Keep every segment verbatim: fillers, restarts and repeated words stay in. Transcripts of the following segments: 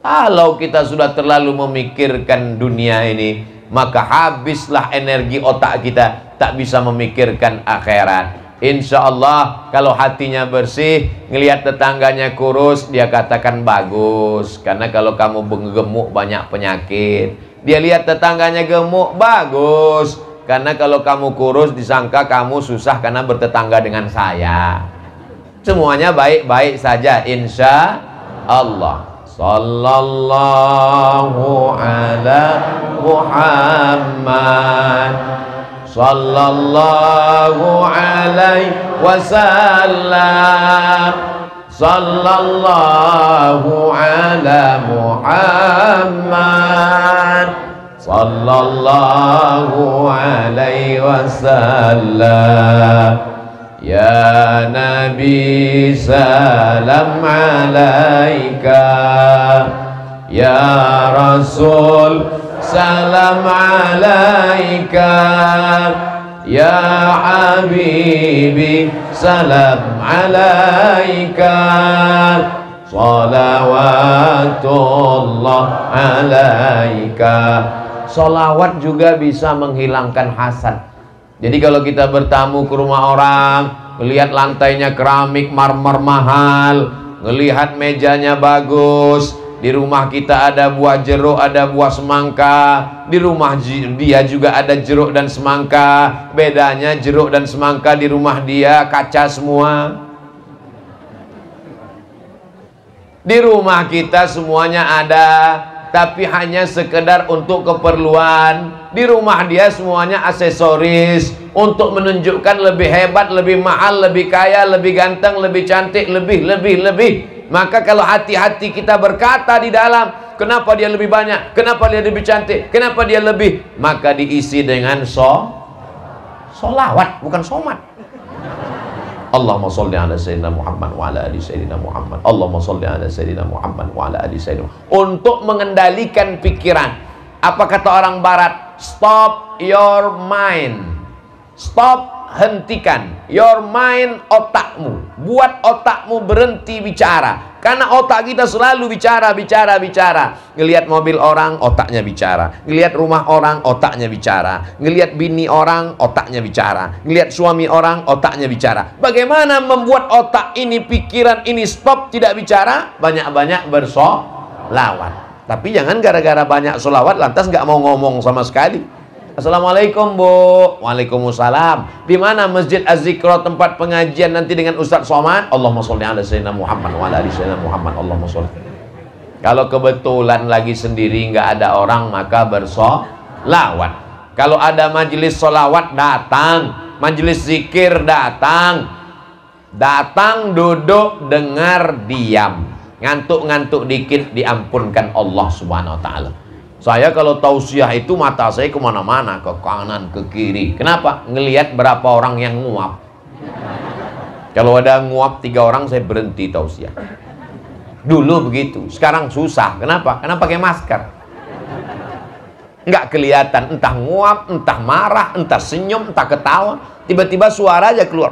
Kalau kita sudah terlalu memikirkan dunia ini, maka habislah energi otak kita, tak bisa memikirkan akhirat. Insya Allah kalau hatinya bersih, ngelihat tetangganya kurus, dia katakan bagus. Karena kalau kamu gemuk banyak penyakit. Dia lihat tetangganya gemuk, bagus. Karena kalau kamu kurus disangka kamu susah karena bertetangga dengan saya. Semuanya baik-baik saja insya Allah. Sallallahu ala Muhammad, sallallahu alaihi wasallam, sallallahu ala Muhammad, sallallahu alaihi wasallam. Ya Nabi salam alaika, ya Rasul salam alaika, ya Habibi salam alaika, salawatullah alaika. Salawat juga bisa menghilangkan hasad. Jadi kalau kita bertamu ke rumah orang, melihat lantainya keramik marmer mahal, melihat mejanya bagus, di rumah kita ada buah jeruk, ada buah semangka, di rumah dia juga ada jeruk dan semangka. Bedanya jeruk dan semangka di rumah dia kaca semua. Di rumah kita semuanya ada, tapi hanya sekedar untuk keperluan. Di rumah dia semuanya aksesoris untuk menunjukkan lebih hebat, lebih mahal, lebih kaya, lebih ganteng, lebih cantik, lebih, lebih, lebih. Maka kalau hati-hati kita berkata di dalam, kenapa dia lebih banyak, kenapa dia lebih cantik, kenapa dia lebih, maka diisi dengan so solawat, bukan somat. Allahumma sholli ala sayyidina Muhammad wa ala ali sayyidina Muhammad. Allahumma sholli ala sayyidina Muhammad wa ala ali sayyidina Muhammad. Untuk mengendalikan pikiran. Apa kata orang barat? Stop your mind. Stop, hentikan. Your mind, otakmu. Buat otakmu berhenti bicara. Karena otak kita selalu bicara, bicara, bicara. Ngelihat mobil orang, otaknya bicara. Ngelihat rumah orang, otaknya bicara. Ngelihat bini orang, otaknya bicara. Ngelihat suami orang, otaknya bicara. Bagaimana membuat otak ini, pikiran ini stop, tidak bicara? Banyak-banyak bersolawat. Tapi jangan gara-gara banyak solawat lantas nggak mau ngomong sama sekali. Assalamualaikum Bu. Waalaikumsalam. Di mana Masjid Az-Zikra tempat pengajian nanti dengan Ustaz Somad? Allahumma sholli ala sayyidina Muhammad wa ala ali sayyidina Muhammad. Allahumma sholli. Kalau kebetulan lagi sendiri nggak ada orang, maka bersolawat. Kalau ada majelis solawat, datang. Majelis zikir, datang. Datang, duduk, dengar, diam. Ngantuk-ngantuk dikit diampunkan Allah subhanahu wa ta'ala. Saya kalau tausiah itu mata saya kemana-mana, ke kanan, ke kiri. Kenapa? Ngelihat berapa orang yang nguap. Kalau ada nguap tiga orang, saya berhenti tausiah. Dulu begitu, sekarang susah. Kenapa? Karena pakai masker. Nggak kelihatan, entah nguap, entah marah, entah senyum, entah ketawa. Tiba-tiba suara aja keluar.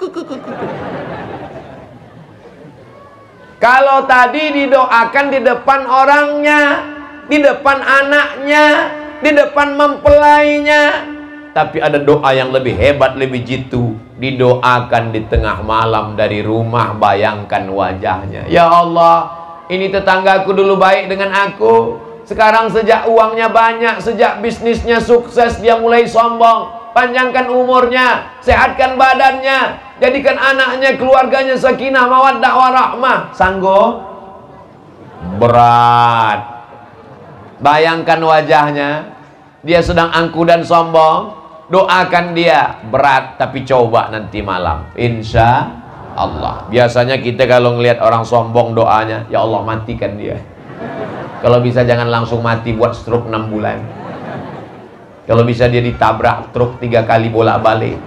Kalau tadi didoakan di depan orangnya, di depan anaknya, di depan mempelainya. Tapi ada doa yang lebih hebat, lebih jitu. Didoakan di tengah malam dari rumah, bayangkan wajahnya. Ya Allah, ini tetanggaku dulu baik dengan aku. Sekarang sejak uangnya banyak, sejak bisnisnya sukses, dia mulai sombong. Panjangkan umurnya, sehatkan badannya, jadikan anaknya, keluarganya sakinah, mawaddah, warahmah. Sanggup? Berat. Bayangkan wajahnya, dia sedang angku dan sombong. Doakan dia, berat, tapi coba nanti malam, insya Allah. Biasanya kita kalau ngelihat orang sombong doanya, ya Allah matikan dia. Kalau bisa jangan langsung mati, buat stroke enam bulan. Kalau bisa dia ditabrak truk tiga kali bolak-balik.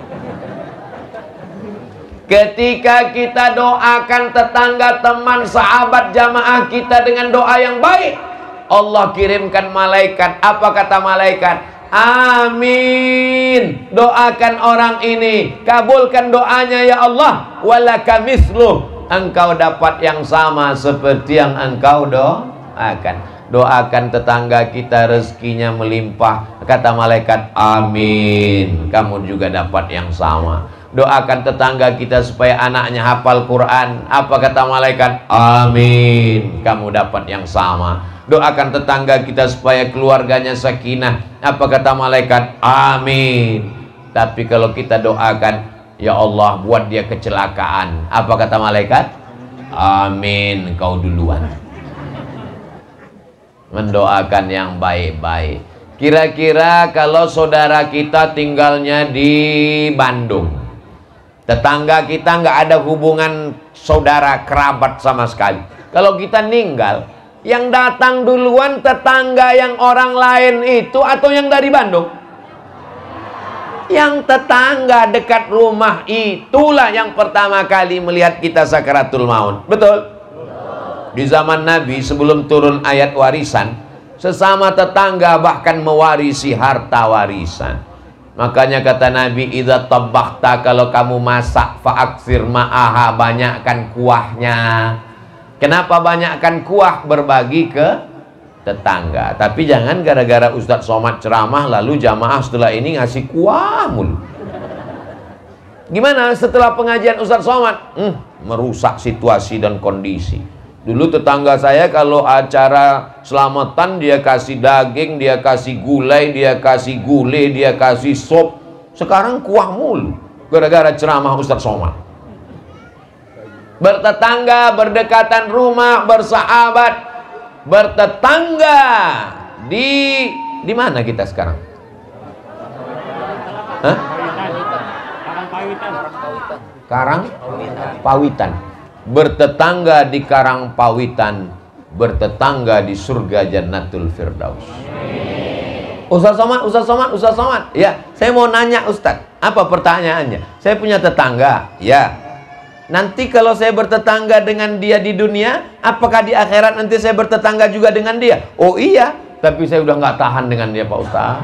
Ketika kita doakan tetangga, teman, sahabat, jamaah kita dengan doa yang baik, Allah kirimkan malaikat. Apa kata malaikat? Amin. Doakan orang ini, kabulkan doanya ya Allah. Walaka misluh. Engkau dapat yang sama seperti yang engkau doa. doakan. Doakan tetangga kita rezekinya melimpah. Kata malaikat, amin. Kamu juga dapat yang sama. Doakan tetangga kita supaya anaknya hafal Quran. Apa kata malaikat? Amin. Kamu dapat yang sama. Doakan tetangga kita supaya keluarganya sakinah. Apa kata malaikat? Amin. Tapi kalau kita doakan, ya Allah buat dia kecelakaan, apa kata malaikat? Amin. Kau duluan. Mendoakan yang baik-baik. Kira-kira kalau saudara kita tinggalnya di Bandung, tetangga kita nggak ada hubungan saudara kerabat sama sekali. Kalau kita ninggal, yang datang duluan tetangga yang orang lain itu atau yang dari Bandung? Yang tetangga dekat rumah itulah yang pertama kali melihat kita sakaratul maut. Betul? Di zaman Nabi sebelum turun ayat warisan, sesama tetangga bahkan mewarisi harta warisan. Makanya kata Nabi, idza tabakhta, kalau kamu masak fa'aksir ma'aha, banyakkan kuahnya. Kenapa banyakkan kuah? Berbagi ke tetangga. Tapi jangan gara-gara Ustadz Somad ceramah lalu jamaah setelah ini ngasih kuah mulu. Gimana setelah pengajian Ustadz Somad? Hmm, merusak situasi dan kondisi. Dulu tetangga saya kalau acara selamatan dia kasih daging, dia kasih gulai, dia kasih gulai, dia kasih sop. Sekarang kuah mulu gara-gara ceramah Ustadz Somad. Bertetangga, berdekatan rumah, bersahabat, bertetangga. Di di mana kita sekarang? Hah? Karang Pawitan. Karang Pawitan. Bertetangga di Karang Pawitan, bertetangga di surga Jannatul Firdaus. Ustaz Somad, Ustaz Somad, Ustaz Somad. Ya, saya mau nanya Ustaz, apa pertanyaannya? Saya punya tetangga, ya. Nanti kalau saya bertetangga dengan dia di dunia, apakah di akhirat nanti saya bertetangga juga dengan dia? Oh iya, tapi saya udah nggak tahan dengan dia Pak Ustaz.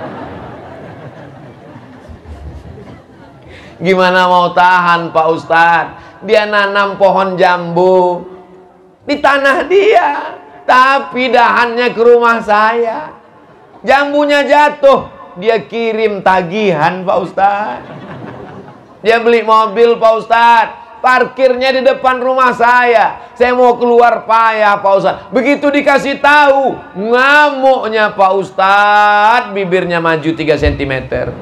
Gimana mau tahan Pak Ustaz? Dia nanam pohon jambu di tanah dia, tapi dahannya ke rumah saya. Jambunya jatuh, dia kirim tagihan Pak Ustaz. Dia beli mobil Pak Ustaz, parkirnya di depan rumah saya. Saya mau keluar payah Pak Ustaz. Begitu dikasih tahu, ngamuknya Pak Ustaz, bibirnya maju tiga sentimeter.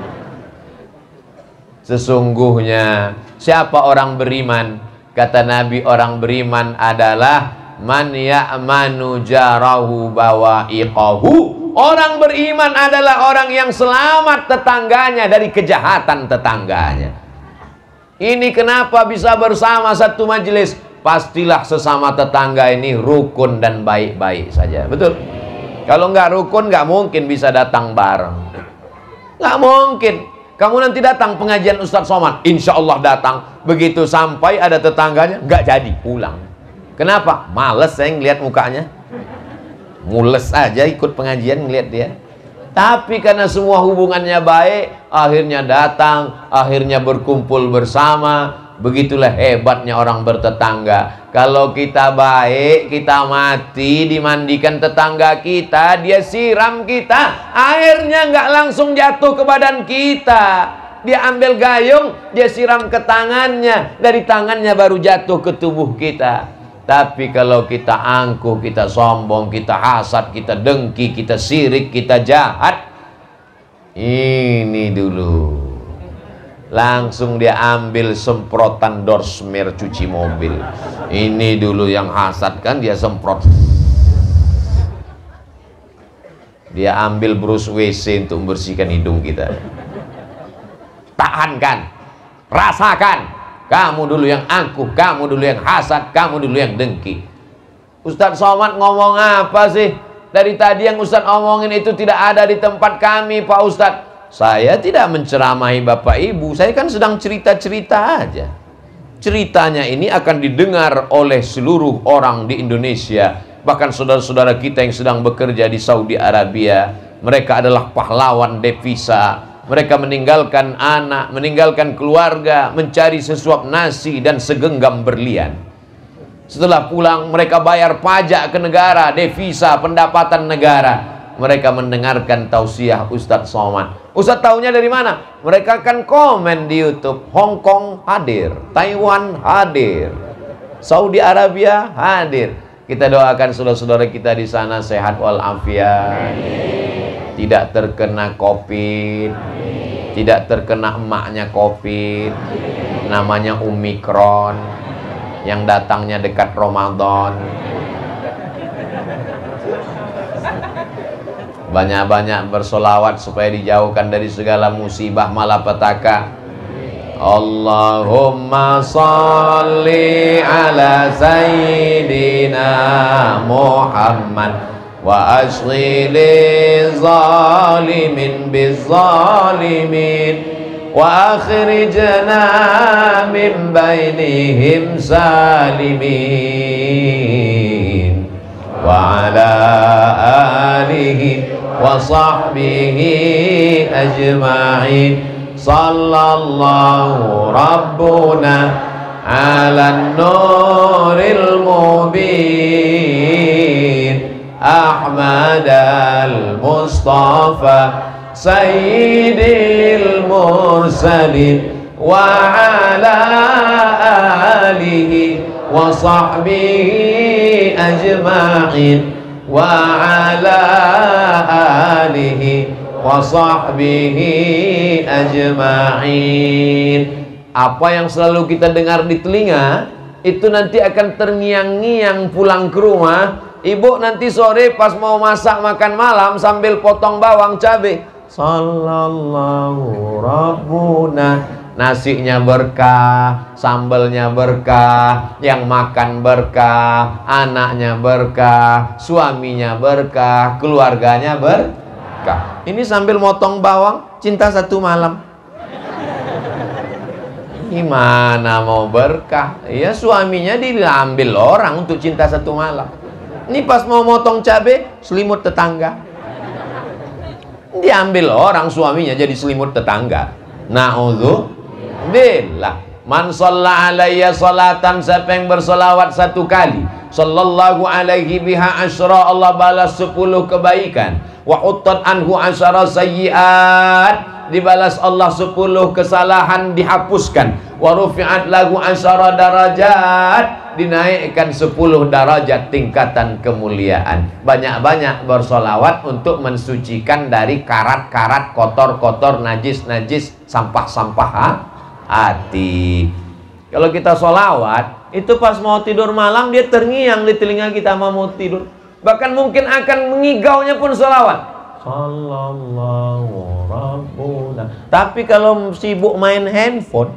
Sesungguhnya siapa orang beriman? Kata Nabi, orang beriman adalah man ya'manu jarahu bawa'iqahu. Orang beriman adalah orang yang selamat tetangganya dari kejahatan tetangganya. Ini kenapa bisa bersama satu majelis? Pastilah sesama tetangga ini rukun dan baik-baik saja. Betul? Kalau nggak rukun nggak mungkin bisa datang bareng. Nggak mungkin. Kamu nanti datang pengajian Ustadz Somad, insya Allah datang. Begitu sampai ada tetangganya, nggak jadi pulang. Kenapa? Males saya ngeliat mukanya. Mules aja ikut pengajian ngeliat dia. Tapi karena semua hubungannya baik, akhirnya datang, akhirnya berkumpul bersama. Begitulah hebatnya orang bertetangga. Kalau kita baik, kita mati, dimandikan tetangga kita, dia siram kita, airnya nggak langsung jatuh ke badan kita. Dia ambil gayung, dia siram ke tangannya, dari tangannya baru jatuh ke tubuh kita. Tapi kalau kita angkuh, kita sombong, kita hasad, kita dengki, kita sirik, kita jahat, ini dulu langsung dia ambil semprotan dorsmer cuci mobil. Ini dulu yang hasad kan dia semprot. Dia ambil brush W C untuk membersihkan hidung kita. Tahankan, rasakan. Kamu dulu yang angkuh, kamu dulu yang hasad, kamu dulu yang dengki. Ustadz Somad ngomong apa sih? Dari tadi yang Ustadz omongin itu tidak ada di tempat kami Pak Ustadz. Saya tidak menceramahi Bapak Ibu, saya kan sedang cerita-cerita aja. Ceritanya ini akan didengar oleh seluruh orang di Indonesia. Bahkan saudara-saudara kita yang sedang bekerja di Saudi Arabia. Mereka adalah pahlawan devisa. Mereka meninggalkan anak, meninggalkan keluarga, mencari sesuap nasi dan segenggam berlian. Setelah pulang mereka bayar pajak ke negara, devisa, pendapatan negara. Mereka mendengarkan tausiah Ustadz Somad. Ustadz taunya dari mana? Mereka kan komen di YouTube. Hong Kong hadir, Taiwan hadir, Saudi Arabia hadir. Kita doakan saudara-saudara kita di sana sehat walafiat, tidak terkena COVID, tidak terkena emaknya COVID, namanya Omikron, yang datangnya dekat Ramadan. Banyak-banyak bersolawat supaya dijauhkan dari segala musibah malapetaka. Allahumma salli ala sayyidina Muhammad wa ashghil zalimin bizzalimin wa akhrijna min bainihim salimin wa ala alihi wa sahbihi ajma'in. Sallallahu rabbuna ala nuril mubin Ahmad al-Mustafa sayyidil mursalin wa ala alihi wa sahbihi ajma'in wa ala alihi wa sahbihi ajma'in. Apa yang selalu kita dengar di telinga itu nanti akan terngiang-ngiang pulang ke rumah. Ibu nanti sore pas mau masak makan malam sambil potong bawang cabai, sallallahu rabbuna, nasinya berkah, sambalnya berkah, yang makan berkah, anaknya berkah, suaminya berkah, keluarganya berkah. Ini sambil motong bawang, cinta satu malam. Gimana mau berkah? Ya suaminya diambil orang untuk cinta satu malam. Ini pas mau motong cabai, selimut tetangga. Diambil orang suaminya jadi selimut tetangga. Na'udzubillah. Man shalla alayya salatan, siapa yang bersolawat satu kali, sallallahu alaihi biha asyra, Allah balas sepuluh kebaikan. Wa uttat anhu asyara sayyiat, dibalas Allah sepuluh kesalahan dihapuskan. Wa rufi'at lahu asyara darajat, dinaikkan sepuluh derajat tingkatan kemuliaan. Banyak-banyak bersolawat untuk mensucikan dari karat-karat kotor-kotor, najis-najis, sampah-sampah hati. Kalau kita solawat, itu pas mau tidur malam dia terngiang di telinga kita mau tidur. Bahkan mungkin akan mengigaunya pun solawat. Sallallahu rabbuna. Tapi kalau sibuk main handphone,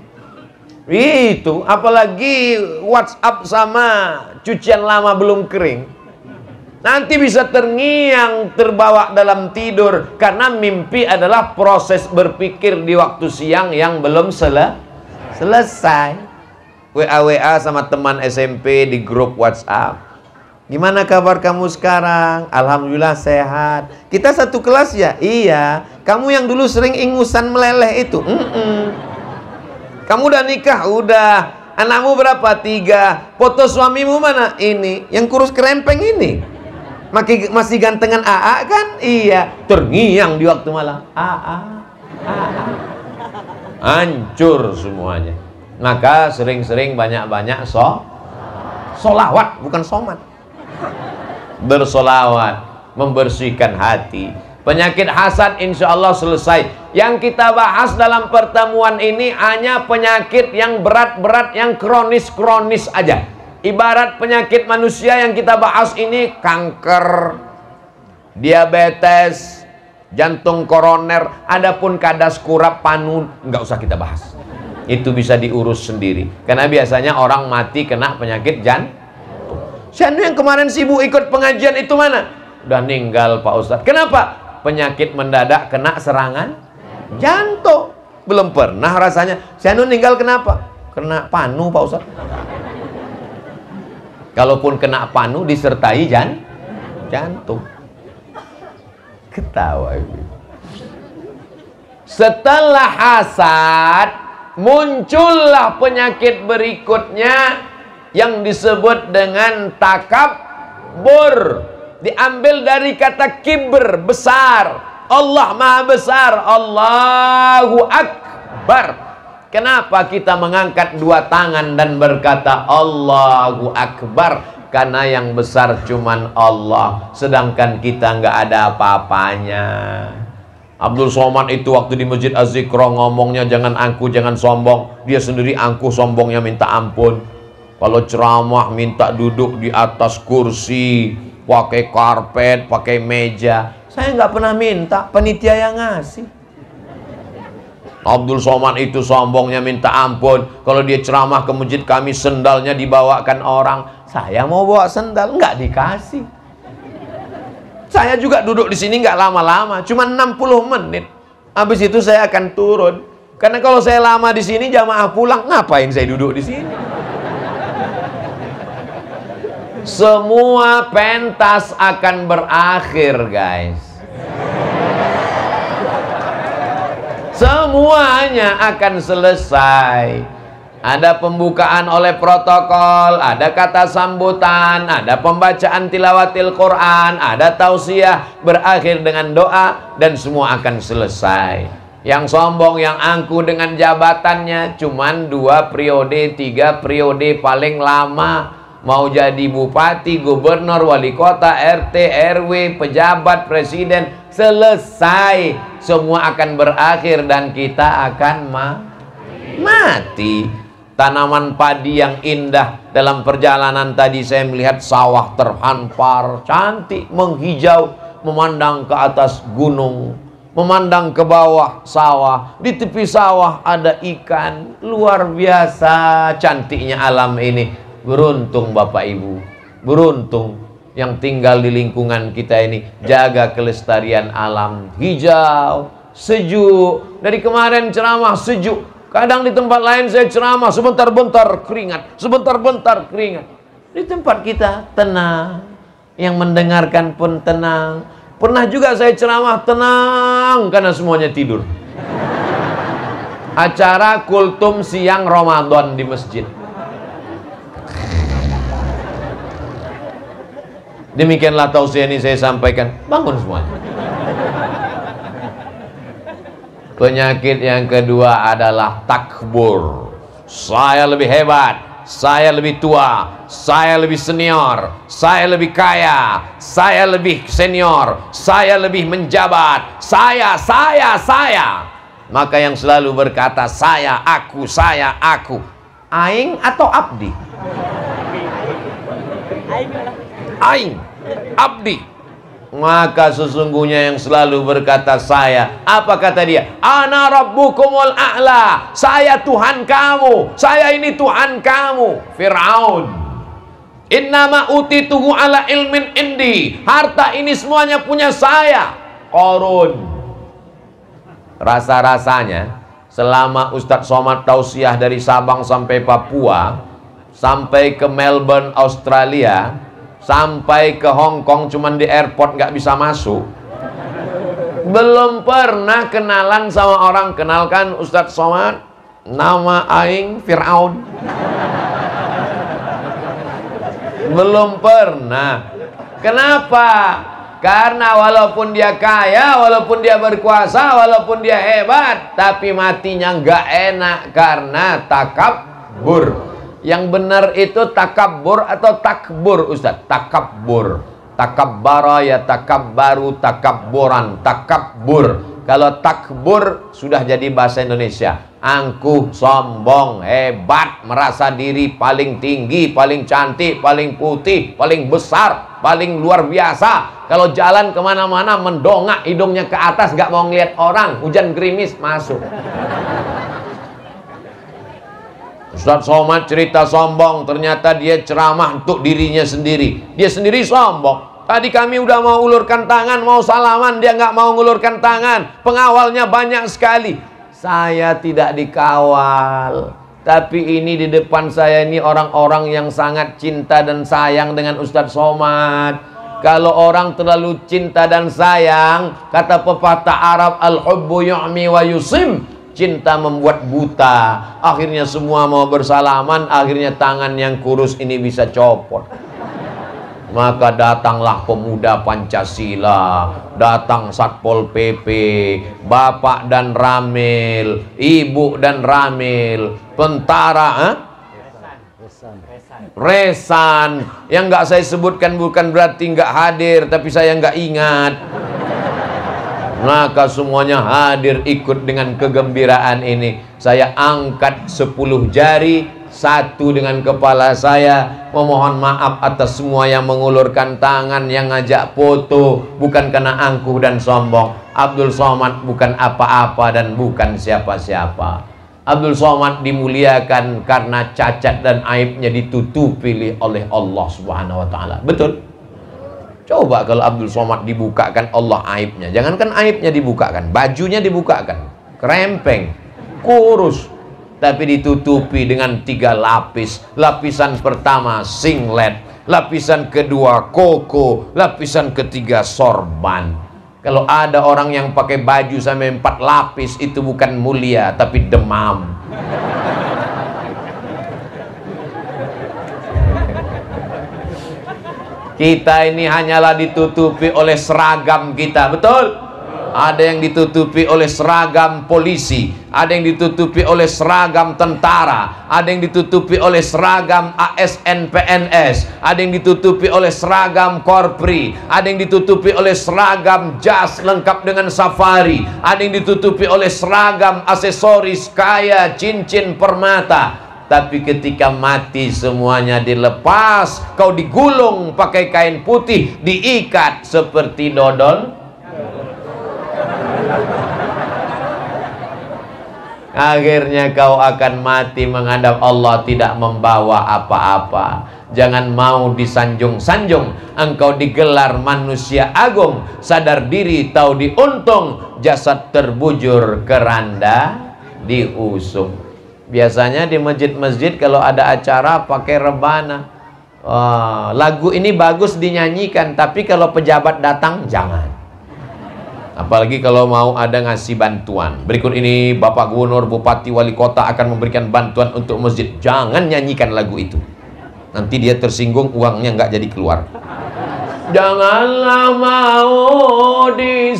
itu apalagi WhatsApp sama cucian lama belum kering, nanti bisa terngiang, terbawa dalam tidur. Karena mimpi adalah proses berpikir di waktu siang yang belum sele selesai. W A W A sama teman S M P di grup WhatsApp. Gimana kabar kamu sekarang? Alhamdulillah sehat. Kita satu kelas ya? Iya. Kamu yang dulu sering ingusan meleleh itu? Mm-mm. Kamu udah nikah? Udah. Anakmu berapa? Tiga. Foto suamimu mana? Ini. Yang kurus kerempeng ini. Masih, masih gantengan A A kan? Iya. Terngiang di waktu malam. A A. A A. Hancur semuanya. Maka sering-sering banyak-banyak so solawat, bukan somat. Bersolawat, membersihkan hati. Penyakit hasad insya Allah selesai. Yang kita bahas dalam pertemuan ini hanya penyakit yang berat-berat, yang kronis-kronis aja. Ibarat penyakit manusia yang kita bahas ini, kanker, diabetes, jantung koroner, adapun kadas kurap, panu, nggak usah kita bahas. Itu bisa diurus sendiri. Karena biasanya orang mati kena penyakit jantung. Siapa yang kemarin sibuk ikut pengajian itu mana? Udah ninggal Pak Ustadz. Kenapa? Penyakit mendadak kena serangan jantung. Belum pernah rasanya. Siapa ninggal kenapa? Kena panu Pak Ustadz. Kalaupun kena panu disertai jan jantung. Ketawa ibu. Setelah hasad, muncullah penyakit berikutnya, yang disebut dengan takabur. Diambil dari kata kibr, besar. Allah maha besar, Allahu Akbar. Kenapa kita mengangkat dua tangan dan berkata Allahu Akbar? Karena yang besar cuman Allah, sedangkan kita nggak ada apa-apanya. Abdul Somad itu waktu di Masjid Az-Zikra ngomongnya jangan angku, jangan sombong. Dia sendiri angku, sombongnya minta ampun. Kalau ceramah minta duduk di atas kursi, pakai karpet, pakai meja. Saya nggak pernah minta, panitia yang ngasih. Abdul Somad itu sombongnya minta ampun. Kalau dia ceramah ke masjid kami, sendalnya dibawakan orang. Saya mau bawa sendal, nggak dikasih. Saya juga duduk di sini nggak lama-lama, cuma enam puluh menit. Habis itu saya akan turun. Karena kalau saya lama di sini, jamaah pulang, ngapain saya duduk di sini? Semua pentas akan berakhir, guys. Semuanya akan selesai. Ada pembukaan oleh protokol, ada kata sambutan, ada pembacaan tilawatil Quran, ada tausiah, berakhir dengan doa, dan semua akan selesai. Yang sombong, yang angku dengan jabatannya, cuman dua periode, tiga periode paling lama. Mau jadi bupati, gubernur, wali kota, R T, R W, pejabat, presiden, selesai. Semua akan berakhir dan kita akan ma mati. Tanaman padi yang indah dalam perjalanan tadi saya melihat sawah terhampar, cantik, menghijau, memandang ke atas gunung, memandang ke bawah sawah. Di tepi sawah ada ikan, luar biasa cantiknya alam ini. Beruntung Bapak Ibu, beruntung yang tinggal di lingkungan kita ini. Jaga kelestarian alam, hijau, sejuk. Dari kemarin ceramah sejuk, kadang di tempat lain saya ceramah sebentar-bentar keringat, sebentar-bentar keringat. Di tempat kita tenang, yang mendengarkan pun tenang. Pernah juga saya ceramah tenang karena semuanya tidur. Acara kultum siang Ramadan di masjid. Demikianlah tausiah ini saya sampaikan. Bangun semuanya. Penyakit yang kedua adalah takbur. Saya lebih hebat, saya lebih tua, saya lebih senior, saya lebih kaya, saya lebih senior, saya lebih menjabat, saya, saya, saya. Maka yang selalu berkata saya, aku, saya, aku, aing atau abdi? Aing, abdi. Maka sesungguhnya yang selalu berkata saya, apa kata dia? Ana rabbukumul a'la, saya Tuhan kamu, saya ini Tuhan kamu. Fir'aun, innama utituhu ala ilmin indi, harta ini semuanya punya saya. Qarun, rasa-rasanya selama Ustadz Somad tausiah dari Sabang sampai Papua, sampai ke Melbourne, Australia, sampai ke Hong Kong, cuman di airport nggak bisa masuk, belum pernah kenalan sama orang. Kenalkan Ustadz Somad, nama aing Fir'aun. Belum pernah. Kenapa? Karena walaupun dia kaya, walaupun dia berkuasa, walaupun dia hebat, tapi matinya nggak enak karena takabur. Yang benar itu takabbur atau takbur, Ustaz? Takabbur. Takabbara ya takabbaru, takabburan, takabbur. Kalau takbur sudah jadi bahasa Indonesia. Angkuh, sombong, hebat, merasa diri paling tinggi, paling cantik, paling putih, paling besar, paling luar biasa. Kalau jalan kemana-mana mendongak hidungnya ke atas, gak mau ngeliat orang. Hujan gerimis masuk. Ustadz Somad cerita sombong, ternyata dia ceramah untuk dirinya sendiri. Dia sendiri sombong. Tadi kami udah mau ulurkan tangan, mau salaman, dia nggak mau ngulurkan tangan. Pengawalnya banyak sekali. Saya tidak dikawal. Tapi ini di depan saya ini orang-orang yang sangat cinta dan sayang dengan Ustadz Somad. Kalau orang terlalu cinta dan sayang, kata pepatah Arab, al-hubbu yu'mi wa yusim, cinta membuat buta. Akhirnya semua mau bersalaman, akhirnya tangan yang kurus ini bisa copot. Maka datanglah pemuda Pancasila, datang Satpol P P, bapak dan ramil, ibu dan ramil, tentara, eh? Resan. Yang nggak saya sebutkan bukan berarti nggak hadir, tapi saya nggak ingat. Maka semuanya hadir ikut dengan kegembiraan ini. Saya angkat sepuluh jari, satu dengan kepala saya, memohon maaf atas semua yang mengulurkan tangan, yang ngajak foto, bukan karena angkuh dan sombong. Abdul Somad bukan apa-apa dan bukan siapa-siapa. Abdul Somad dimuliakan karena cacat dan aibnya ditutupi oleh Allah Subhanahu wa Ta'ala. Betul? Coba kalau Abdul Somad dibukakan Allah aibnya, jangankan aibnya dibukakan, bajunya dibukakan, kerempeng, kurus, tapi ditutupi dengan tiga lapis. Lapisan pertama singlet, lapisan kedua koko, lapisan ketiga sorban. Kalau ada orang yang pakai baju sampai empat lapis, itu bukan mulia tapi demam. Kita ini hanyalah ditutupi oleh seragam kita, betul? Ada yang ditutupi oleh seragam polisi, ada yang ditutupi oleh seragam tentara, ada yang ditutupi oleh seragam A S N P N S, ada yang ditutupi oleh seragam Korpri, ada yang ditutupi oleh seragam jas lengkap dengan safari, ada yang ditutupi oleh seragam aksesoris kaya, cincin, permata. Tapi ketika mati semuanya dilepas, kau digulung pakai kain putih, diikat seperti dodol. Akhirnya kau akan mati menghadap Allah tidak membawa apa-apa. Jangan mau disanjung-sanjung, engkau digelar manusia agung, sadar diri tahu diuntung, jasad terbujur keranda diusung. Biasanya di masjid-masjid kalau ada acara pakai rebana. Oh, lagu ini bagus dinyanyikan, tapi kalau pejabat datang jangan. Apalagi kalau mau ada ngasih bantuan. Berikut ini Bapak Gubernur, Bupati, Wali Kota akan memberikan bantuan untuk masjid. Jangan nyanyikan lagu itu. Nanti dia tersinggung, uangnya nggak jadi keluar. Janganlah mau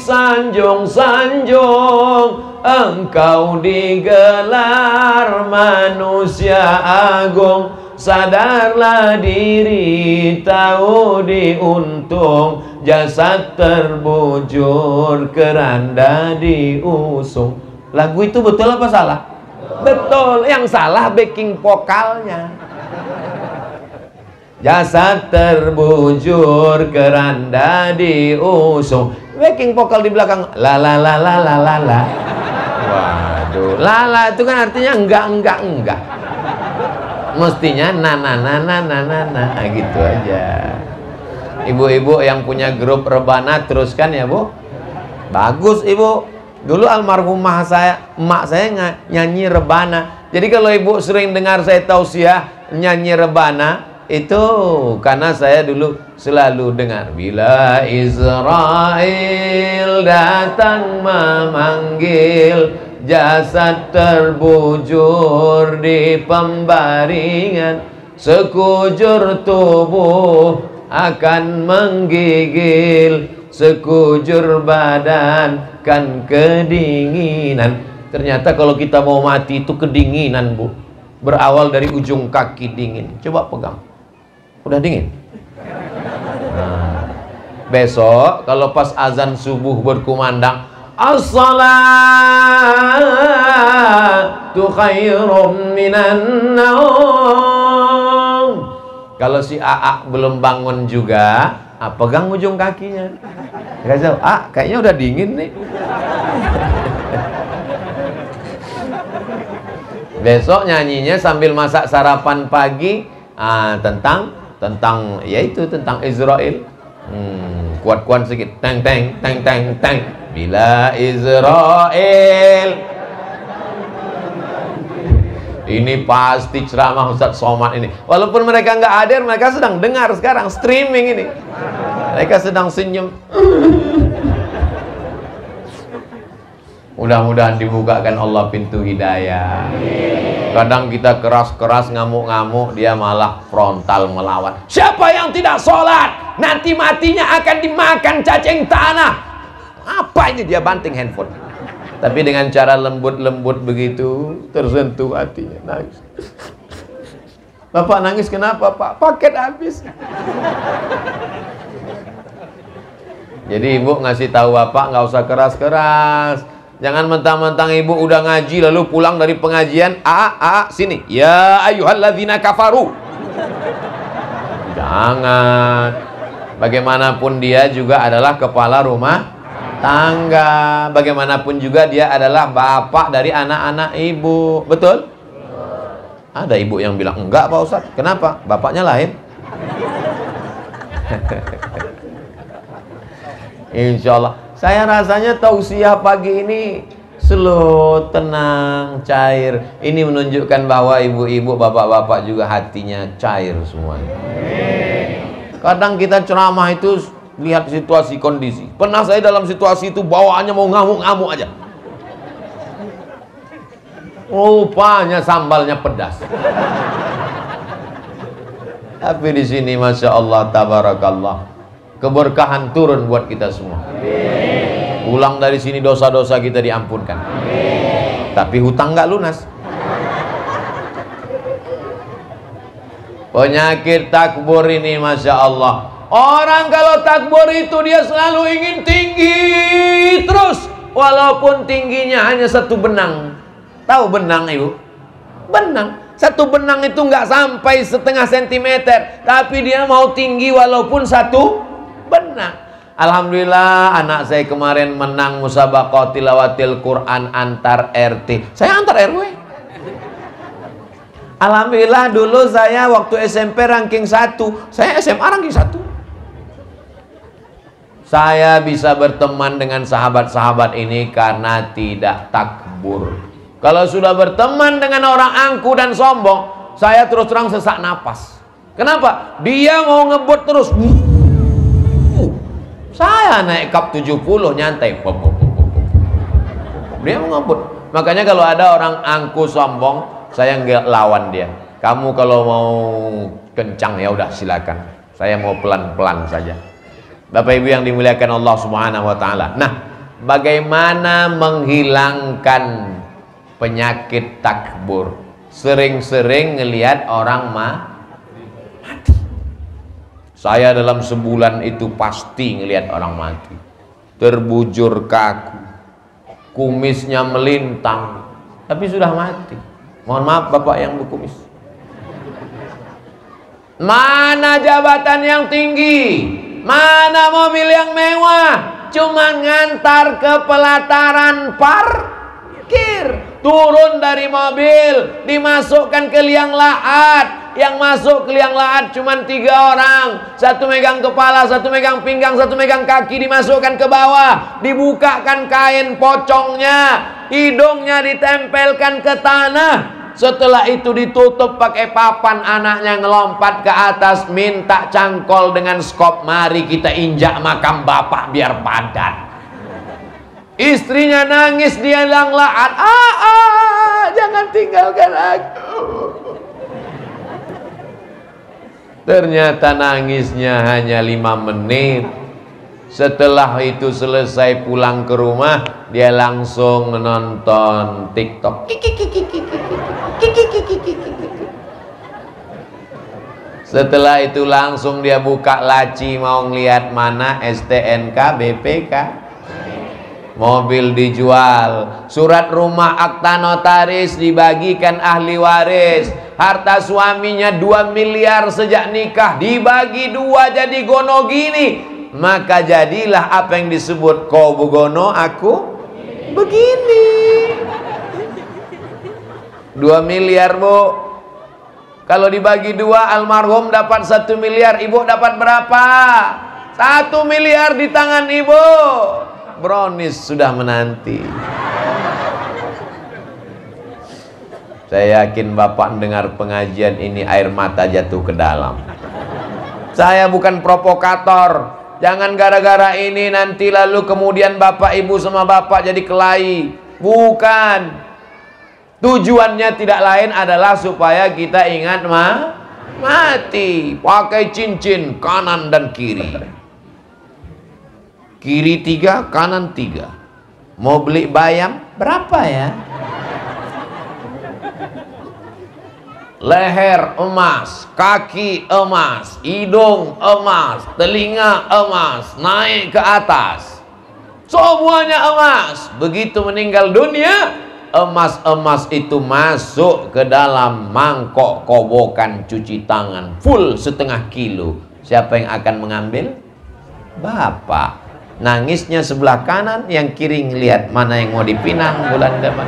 disanjung-sanjung, engkau digelar manusia agung. Sadarlah diri tahu diuntung, jasad terbujur keranda diusung. Lagu itu betul apa salah? Betul. Yang salah backing vokalnya. Jasad terbujur keranda diusung, backing vokal di belakang la la la la la la la. Waduh, la la itu kan artinya enggak enggak enggak. Mestinya na na na na na na na gitu aja. Ibu-ibu yang punya grup rebana teruskan ya, Bu. Bagus, Ibu. Dulu almarhumah saya, emak saya nyanyi rebana. Jadi kalau Ibu sering dengar saya tausiah nyanyi rebana, itu karena saya dulu selalu dengar bila Israel datang memanggil, jasad terbujur di pembaringan, sekujur tubuh akan menggigil, sekujur badan kan kedinginan. Ternyata kalau kita mau mati itu kedinginan, Bu. Berawal dari ujung kaki dingin. Coba pegang. Udah dingin. Nah, besok kalau pas azan subuh berkumandang, as-salatu khairum minan naum. Kalau si A A belum bangun juga, ah, pegang ujung kakinya. Kasih tahu, ah, kayaknya udah dingin nih. Besok nyanyinya sambil masak sarapan pagi, ah, tentang tentang yaitu tentang Israel. Hmm, kuat-kuat sedikit. Teng teng teng teng teng. Bila Israel. Ini pasti ceramah Ustadz Somad ini. Walaupun mereka nggak hadir, mereka sedang dengar sekarang streaming ini. Mereka sedang senyum. Mudah-mudahan dibukakan Allah pintu hidayah. Kadang kita keras-keras ngamuk-ngamuk, dia malah frontal melawan. Siapa yang tidak sholat nanti matinya akan dimakan cacing tanah. Apa ini, dia banting handphone. Tapi dengan cara lembut-lembut begitu, tersentuh hatinya, nangis. Bapak nangis kenapa Pak? Paket habis. Jadi ibu ngasih tahu bapak nggak usah keras-keras. Jangan mentang-mentang ibu udah ngaji lalu pulang dari pengajian, a a sini, ya ayyuhalladzina kafaru. Jangan. Bagaimanapun dia juga adalah kepala rumah tangga. Bagaimanapun juga dia adalah bapak dari anak-anak ibu. Betul? Ada ibu yang bilang, enggak Pak Ustadz. Kenapa? Bapaknya lain. Insya Allah. Saya rasanya tausiah pagi ini slow, tenang, cair. Ini menunjukkan bahwa ibu-ibu, bapak-bapak juga hatinya cair semuanya. Kadang kita ceramah itu lihat situasi kondisi. Pernah saya dalam situasi itu bawaannya mau ngamuk-ngamuk aja. Rupanya sambalnya pedas. Tapi di sini masya Allah tabarakallah, keberkahan turun buat kita semua. Pulang dari sini dosa-dosa kita diampunkan. Tapi hutang nggak lunas. Penyakit takbur ini masya Allah. Orang kalau takbur itu dia selalu ingin tinggi terus, walaupun tingginya hanya satu benang. Tahu benang ibu? Benang. Satu benang itu nggak sampai setengah sentimeter, tapi dia mau tinggi walaupun satu benang. Alhamdulillah anak saya kemarin menang musabaqah tilawatil Quran antar R T. Saya antar R W. Alhamdulillah dulu saya waktu S M P ranking satu, saya S M A ranking satu. Saya bisa berteman dengan sahabat-sahabat ini karena tidak takbur. Kalau sudah berteman dengan orang angku dan sombong, saya terus terang sesak napas. Kenapa? Dia mau ngebut terus. Saya naik kap tujuh puluh nyantai. Dia mau ngebut. Makanya kalau ada orang angku sombong, saya nggak lawan dia. Kamu kalau mau kencang ya udah silakan. Saya mau pelan-pelan saja. Bapak Ibu yang dimuliakan Allah Subhanahu wa taala. Nah, bagaimana menghilangkan penyakit takbur? Sering-sering ngelihat orang mah mati. Saya dalam sebulan itu pasti ngelihat orang mati. Terbujur kaku, kumisnya melintang, tapi sudah mati. Mohon maaf Bapak yang berkumis. Mana jabatan yang tinggi? Mana mobil yang mewah? Cuma ngantar ke pelataran parkir. Turun dari mobil, dimasukkan ke liang lahat. Yang masuk ke liang lahat cuma tiga orang. Satu megang kepala, satu megang pinggang, satu megang kaki. Dimasukkan ke bawah, dibukakan kain pocongnya, hidungnya ditempelkan ke tanah. Setelah itu ditutup pakai papan. Anaknya ngelompat ke atas, minta cangkol dengan skop. Mari kita injak makam bapak biar padat. Istrinya nangis di liang lahat. Ah, ah, jangan tinggalkan aku. Ternyata nangisnya hanya lima menit. Setelah itu selesai pulang ke rumah, dia langsung menonton TikTok. Setelah itu langsung dia buka laci mau ngeliat mana S T N K, B P K. Mobil dijual, surat rumah akta notaris dibagikan ahli waris. Harta suaminya dua miliar sejak nikah, dibagi dua jadi gono gini. Maka jadilah apa yang disebut kau begono aku begini. Dua miliar bu. Kalau dibagi dua, almarhum dapat satu miliar, ibu dapat berapa? Satu miliar di tangan ibu. Brownies sudah menanti. Saya yakin Bapak dengar pengajian ini air mata jatuh ke dalam. Saya bukan provokator. Jangan gara-gara ini nanti lalu kemudian Bapak Ibu sama Bapak jadi kelahi. Bukan. Tujuannya tidak lain adalah supaya kita ingat ma mati. Pakai cincin kanan dan kiri. Kiri tiga, kanan tiga. Mau beli bayam berapa ya? Leher emas, kaki emas, hidung emas, telinga emas, naik ke atas, semuanya emas. Begitu meninggal dunia, emas-emas itu masuk ke dalam mangkok kobokan cuci tangan full setengah kilo. Siapa yang akan mengambil? Bapak. Nangisnya sebelah kanan, yang kiri ngelihat mana yang mau dipinang bulan depan.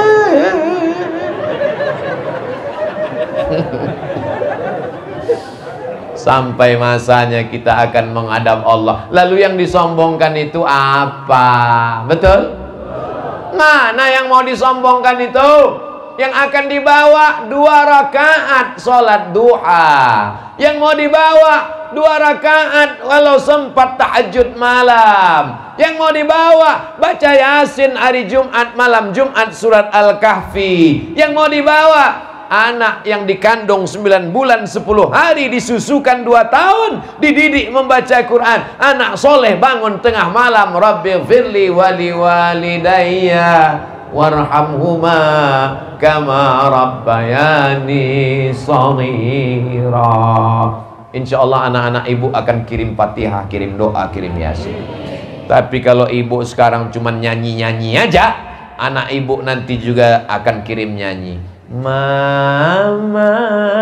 Sampai masanya kita akan menghadap Allah. Lalu yang disombongkan itu apa? Betul? Mana yang mau disombongkan itu? Yang akan dibawa dua rakaat sholat duha. Yang mau dibawa dua rakaat walau sempat tahajud malam. Yang mau dibawa baca Yasin hari Jumat malam, Jumat surat Al-Kahfi. Yang mau dibawa anak yang dikandung sembilan bulan sepuluh hari, disusukan dua tahun, dididik membaca Quran. Anak soleh bangun tengah malam, Rabbighfirli wali walidayya warhamhuma kama rabbayani shaghira. Insyaallah anak-anak ibu akan kirim Fatihah, kirim doa, kirim Yasin. Tapi kalau ibu sekarang cuma nyanyi-nyanyi aja, anak ibu nanti juga akan kirim nyanyi. Mama.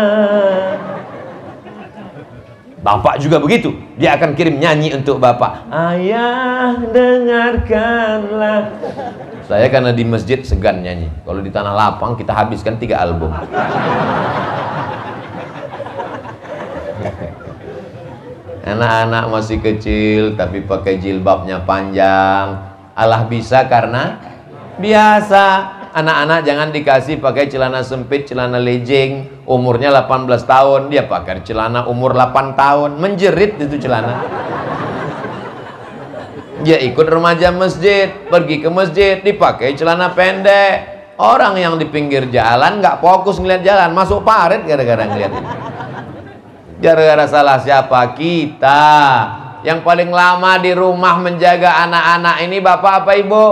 Bapak juga begitu, dia akan kirim nyanyi untuk bapak. Ayah dengarkanlah. Saya karena di masjid segan nyanyi. Kalau di tanah lapang kita habiskan tiga album. Anak-anak masih kecil tapi pakai jilbabnya panjang. Allah bisa karena biasa. Anak-anak jangan dikasih pakai celana sempit, celana legging, umurnya delapan belas tahun, dia pakai celana umur delapan tahun, menjerit itu celana. Dia ikut remaja masjid, pergi ke masjid, dipakai celana pendek. Orang yang di pinggir jalan nggak fokus ngeliat jalan, masuk parit gara-gara ngeliat ini. Gara-gara salah siapa? Kita. Yang paling lama di rumah menjaga anak-anak ini bapak apa ibu?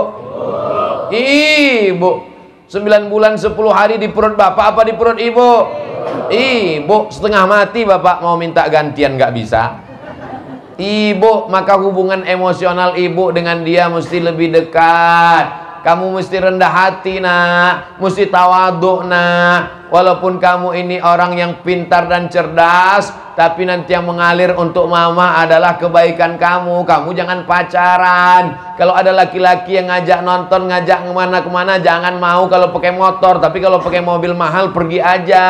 Ibu. Sembilan bulan sepuluh hari di perut bapak apa di perut ibu? Ibu. Setengah mati bapak mau minta gantian nggak bisa. Ibu, maka hubungan emosional ibu dengan dia mesti lebih dekat. Kamu mesti rendah hati nak, mesti tawaduk nak. Walaupun kamu ini orang yang pintar dan cerdas, tapi nanti yang mengalir untuk mama adalah kebaikan kamu. Kamu jangan pacaran. Kalau ada laki-laki yang ngajak nonton, ngajak kemana-kemana, jangan mau kalau pakai motor. Tapi kalau pakai mobil mahal, pergi aja.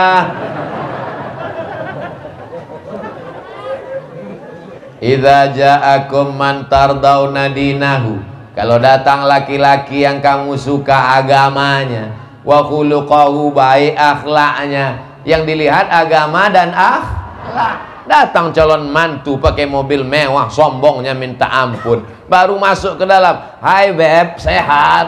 Idza ja'akum man tardawna dinahu. Kalau datang laki-laki yang kamu suka agamanya, wa khuluquhu, baik akhlaknya, yang dilihat agama dan akhlak. Datang calon mantu pakai mobil mewah, sombongnya minta ampun. Baru masuk ke dalam, hai beb, sehat.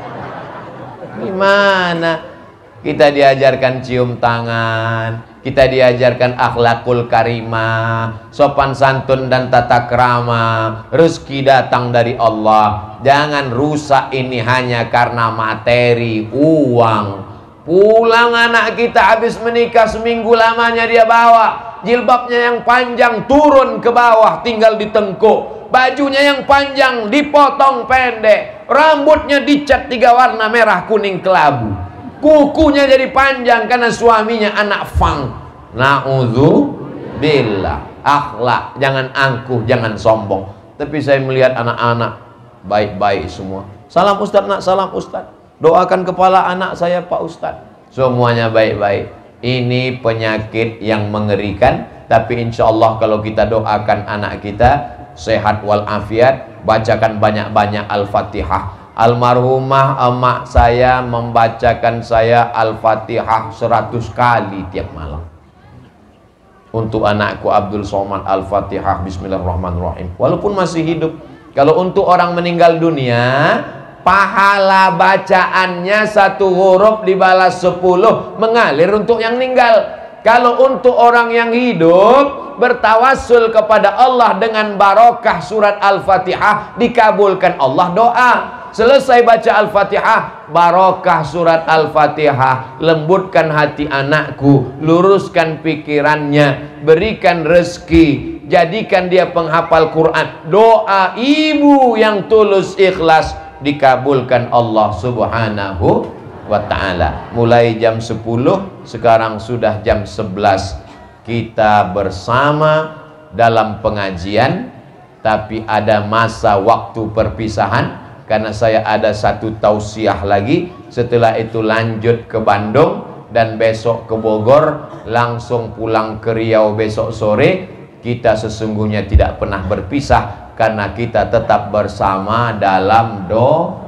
Gimana? Kita diajarkan cium tangan, kita diajarkan akhlakul karimah, sopan santun dan tata krama. Rezeki datang dari Allah. Jangan rusak ini hanya karena materi, uang. Pulang anak kita habis menikah seminggu lamanya dia bawa jilbabnya yang panjang turun ke bawah tinggal ditengkuk, bajunya yang panjang dipotong pendek, rambutnya dicat tiga warna merah kuning kelabu, kukunya jadi panjang karena suaminya anak fang. Na'udzubillah. Akhlak, jangan angkuh, jangan sombong. Tapi saya melihat anak-anak baik-baik semua. Salam Ustadz nak, salam Ustadz. Doakan kepala anak saya Pak Ustadz. Semuanya baik-baik. Ini penyakit yang mengerikan. Tapi insya Allah kalau kita doakan anak kita sehat walafiat, bacakan banyak-banyak Al-Fatihah. Almarhumah emak saya membacakan saya Al-Fatihah seratus kali tiap malam. Untuk anakku Abdul Somad Al-Fatihah Bismillahirrahmanirrahim. Walaupun masih hidup. Kalau untuk orang meninggal dunia, pahala bacaannya satu huruf dibalas sepuluh, mengalir untuk yang meninggal. Kalau untuk orang yang hidup bertawassul kepada Allah dengan barokah surat Al-Fatihah, dikabulkan Allah doa. Selesai baca Al-Fatihah, barokah surat Al-Fatihah, lembutkan hati anakku, luruskan pikirannya, berikan rezeki, jadikan dia penghafal Quran. Doa ibu yang tulus ikhlas dikabulkan Allah subhanahu wa ta'ala. Mulai jam sepuluh, sekarang sudah jam sebelas. Kita bersama dalam pengajian, tapi ada masa waktu perpisahan karena saya ada satu tausiah lagi. Setelah itu lanjut ke Bandung dan besok ke Bogor, langsung pulang ke Riau besok sore. Kita sesungguhnya tidak pernah berpisah karena kita tetap bersama dalam doa.